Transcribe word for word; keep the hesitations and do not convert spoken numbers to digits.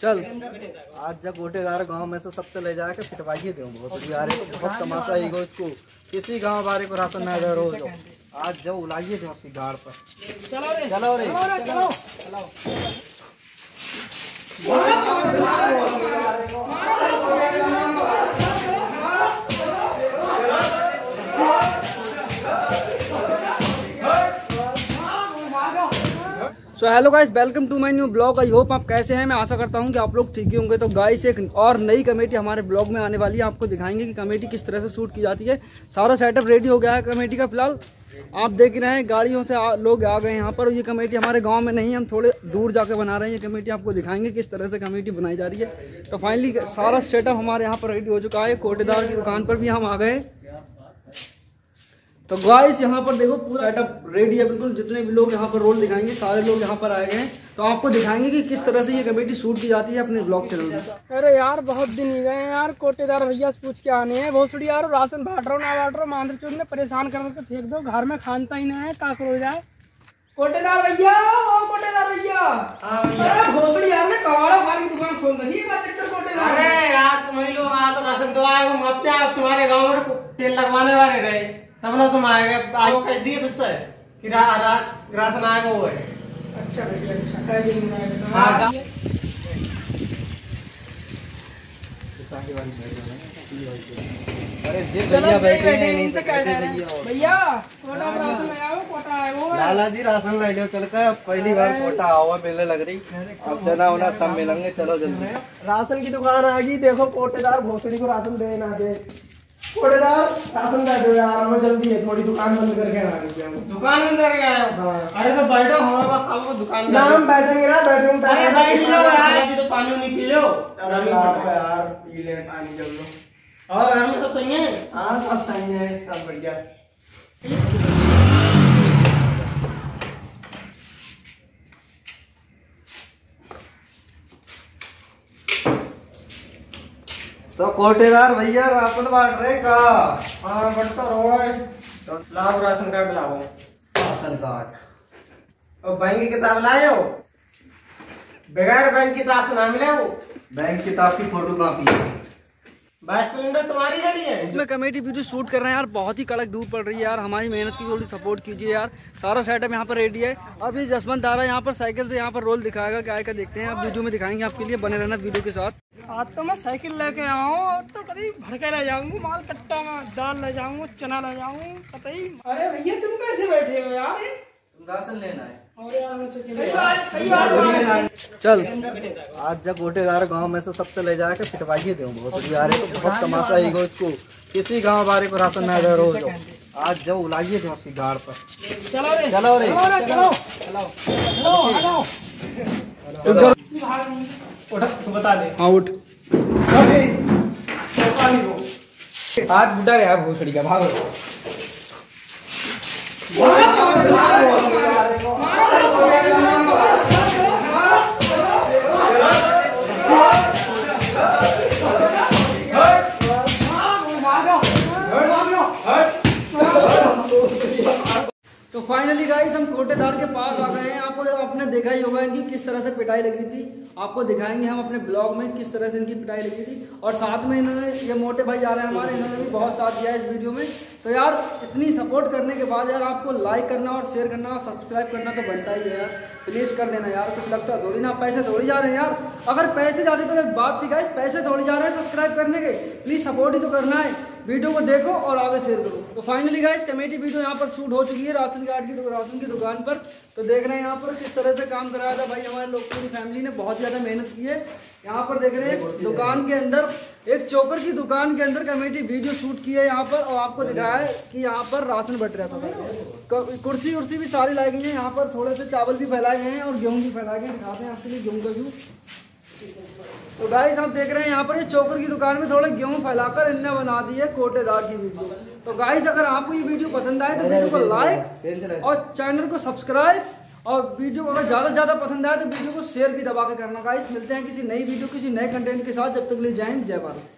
चल आज जब गोटेदार गांव में से सबसे ले जाके पिटवाइए दे बहुत यार बहुत तमाशा ही गो इसको किसी गांव बारे को राशन ना दे रोज आज जब उलाइए दे उसकी गाड़ पर चलो रे चलो रे चलो चलो so hello guys, welcome to my new blog. I hope आप कैसे हैं। मैं आशा करता हूं कि आप लोग ठीक ही होंगे। तो गाइस एक और नई कमेटी हमारे ब्लॉग में आने वाली है। आपको दिखाएंगे कि कमेटी किस तरह से शूट की जाती है। सारा सेटअप रेडी हो गया है कमेटी का। फिलहाल आप देख रहे हैं गाड़ियों से आ, लोग आ गए यहाँ पर। ये कमेटी हमारे गाँव में नहीं, हम थोड़े दूर जाकर बना रहे हैं ये कमेटी। आपको दिखाएंगे किस तरह से कमेटी बनाई जा रही है। तो फाइनली सारा सेटअप हमारे यहाँ पर रेडी हो चुका है। कोटेदार की दुकान पर भी हम आ गए। तो गाइस यहाँ पर देखो पूरा सेटअप रेडी है बिल्कुल। जितने भी लोग यहाँ पर रोल दिखाएंगे सारे लोग यहाँ पर आए गए हैं। तो आपको दिखाएंगे कि किस तरह से ये कमेटी शूट की जाती है अपने ब्लॉग चैनल में। अरे यार बहुत दिन ही गए यार, कोटेदार भैया से पूछ के आने हैं। बहुत सुड़ी यार, राशन बांट रहा हूँ ना बांट रहा हूँ, मांद्र चोद ने परेशान करके फेंक दो। घर में खानता ही नहीं है, काकर हो जाए। कोटेदार भैया, ओ कोटेदार भैया, अरे भोसड़ी यार ने कवाड़ा वाली दुकान खोल रही है। कोटेदार अरे यार तुम ही लोग आ तो राशन तो आए हम अपने आप तुम्हारे गाँव में तेल लगवाने वाले रहे, तब ना तुम आएगा। आज कह दिए सबसे कि रा, रा, राशन आएगा वो है। अच्छा भैया अच्छा कह दिन हाँ अरे जे भैया बैठे हैं नहीं से कहते भैया कोटा राशन ले आओ। कोटा है वो लाला जी राशन ले लो चल कर। पहली बार कोटा हुआ मिलने लग रही। अब चना उना सब मिलेंगे। चलो जल्दी। राशन की दुकान आ गई। देखो कोटेदार भोसड़ी को राशन दे ना दे। कोटेदार राशन दे दो यार, हमें जल्दी है। थोड़ी दुकान बंद करके आ गए। दुकान बंद करके आए हो? हाँ। अरे तो बैठो, हमारे पास आपको दुकान ना हम बैठेंगे ना बैठेंगे। अरे बैठ लो यार, तो पानी नहीं पी लो यार पी ले पानी जब लो। और घर में सब सही है? हाँ सब सही है, सब बढ़िया। तो कोटेदार भैया राशन बांट रहे का? हाँ बढ़ता रहो है। तो लाओ राशन कार्ड लाओ। राशन कार्ड और बैंक की किताब लाए हो? बगैर बैंक की किताब से ना मिले हो? बैंक किताब की फोटो कॉपी। गैस सिलेंडर तुम्हारी जड़ी है? इसमें कमेटी वीडियो शूट कर रहे हैं यार। बहुत ही कड़क धूप पड़ रही है यार। हमारी मेहनत की थोड़ी सपोर्ट कीजिए यार। सारा सेटअप यहाँ पर रेडी है। अभी जसवंत आ रहा है यहाँ पर साइकिल से यहाँ पर रोल दिखाएगा। क्या का देखते हैं, आप वीडियो में दिखाएंगे आपके लिए। बने रहना वीडियो के साथ। आज तो मैं साइकिल लेके आऊँ तो कभी भर के ले जाऊंगी। माल कट्टा में दाल ले जाऊंगा, चना ले जाऊंगा कतई। अरे भैया तुम कैसे बैठे हो यार? राशन लेना है। चल आज जब गोटेदार गांव में से सबसे ले जाके पिटवाइए दे बहुत यार बहुत तमाशा ही गो इसको किसी गांव बारे को राशन ना दे रोज आज जब उलाइए दे उसकी गाड़ पर चलो रे चलो रे चलो चलो तू बता दे। हाँ उठ। आज बुढ़ा गया भूसड़ी का, भागो। तो फाइनली गाइस हम कोटेदार के पास आ गए हैं। आपको आपने देखा ही होगा इनकी किस तरह से पिटाई लगी थी। आपको दिखाएंगे हम अपने ब्लॉग में किस तरह से इनकी पिटाई लगी थी। और साथ में इन्होंने ये मोटे भाई आ रहे हैं हमारे, इन्होंने भी बहुत साथ दिया है इस वीडियो में। तो यार इतनी सपोर्ट करने के बाद यार आपको लाइक करना और शेयर करना और सब्सक्राइब करना तो बनता ही है यार। प्लीज़ कर देना यार। कुछ लगता थोड़ी ना, पैसे थोड़ी जा रहे हैं यार। अगर पैसे जाते तो एक बात थी गाइस, पैसे थोड़ी जा रहे हैं सब्सक्राइब करने के। प्लीज़ सपोर्ट ही तो करना है। वीडियो को देखो और आगे शेयर करो। तो फाइनली गाइस कमेटी वीडियो यहाँ पर शूट हो चुकी है राशन कार्ड की राशन की दुकान पर। तो देख रहे हैं यहाँ पर किस तरह से काम कराया था भाई हमारे लोग। पूरी फैमिली ने बहुत ज़्यादा मेहनत की है। यहाँ पर देख रहे हैं दुकान के अंदर, एक चोकर की दुकान के अंदर कमेटी वीडियो शूट की है यहाँ पर। और आपको दिखाया है कि यहाँ पर राशन बट रहा था। कुर्सी उर्सी भी सारी लाई गई है यहाँ पर। थोड़े से चावल भी फैलाए गए हैं और गेहूँ भी फैलाए गए हैं। दिखाते हैं आपके लिए गेहूँ का व्यू। तो गाइस आप देख रहे हैं यहाँ पर ये चोकर की दुकान में थोड़े गेहूं फैलाकर इनने बना दी है कोटेदार की वीडियो। तो गाइस अगर आपको ये वीडियो पसंद आए तो वीडियो को लाइक और चैनल को सब्सक्राइब, और वीडियो को अगर ज़्यादा ज़्यादा पसंद आए तो वीडियो को शेयर भी दबा के करना। गाइस मिलते हैं किसी नई वीडियो किसी नए कंटेंट के साथ। जब तक ले जय हिंद जय भारत।